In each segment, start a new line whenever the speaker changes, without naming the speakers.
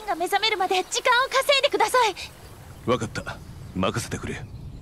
が目覚めるまで時間を稼いでください。
分かった、任せてくれ。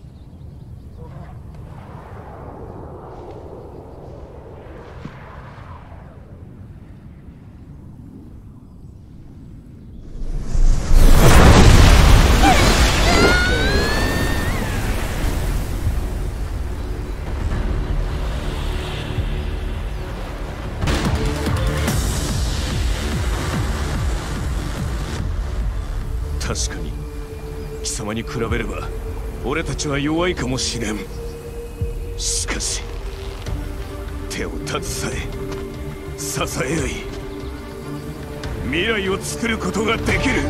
確かに貴様に比べれば俺たちは弱いかもしれん。しかし手を携え支え合い未来を作ることができる。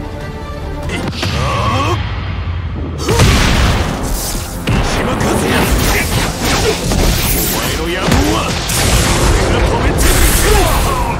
三島和也、お前の野望は俺が止めてみせろ。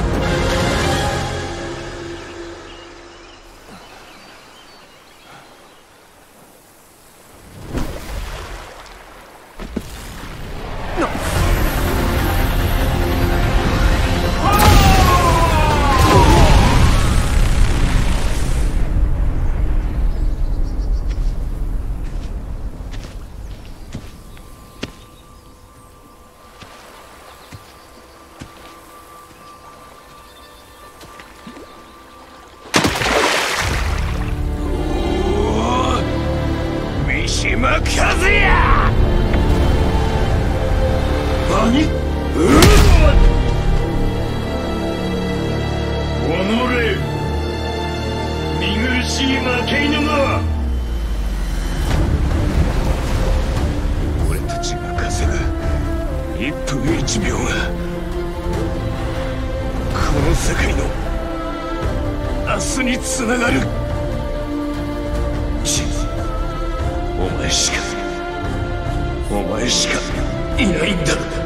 和也！何？おのれ！見苦しい負け犬が！俺たちが稼ぐ1分1秒がこの世界の明日につながる。お前しかいないんだ。